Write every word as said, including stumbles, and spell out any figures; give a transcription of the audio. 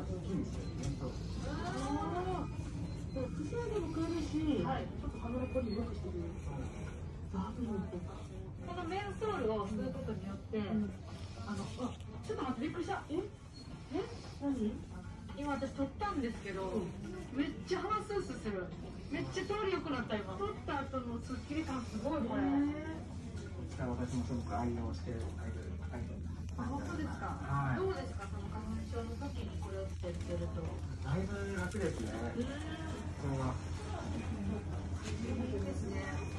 いいですよ、意外と。 ああ。薬でも買えるし、はい、ちょっと髪の毛によくしてる。あ、そうなんですか。このメンソールを吸うことによって、うん、あの、あ、ちょっと待って、びっくりした。え、え、何？今私取ったんですけど、うん、めっちゃ鼻スースーする。めっちゃ通り良くなった今。取った後のスッキリ感すごいこれ。 実は私もすごく愛用しているアイテム。 あ、本当ですか。はい。どうですか、その花粉症の時にこれをつけてると。 だいぶ楽ですね。それは。 いいですね。